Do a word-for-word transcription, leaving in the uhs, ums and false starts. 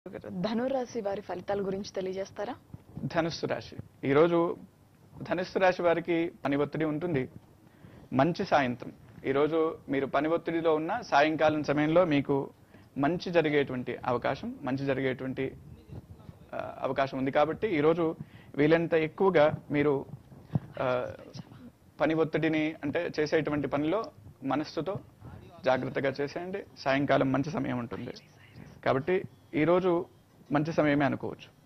ధనురాశి వారి ఫలితాల గురించి తెలియజేస్తారా? ధనుస్సు రాశి ఈరోజు ధనుస్సు రాశి వారికి పని ఒత్తిడి ఉంటుంది. మంచి సాయంత్రం ఈరోజు మీరు పని ఒత్తిడిలో ఉన్న సాయంకాలం సమయంలో మీకు మంచి జరిగేటువంటి అవకాశం మంచి జరిగేటువంటి అవకాశం ఉంది. కాబట్టి ఈరోజు వీలంత ఎక్కువగా మీరు పని ఒత్తిడిని అంటే చేసేటువంటి పనిలో మనస్సుతో జాగ్రత్తగా చేసేయండి. సాయంకాలం మంచి సమయం ఉంటుంది కాబట్టి ఈరోజు మంచి సమయమే అనుకోవచ్చు.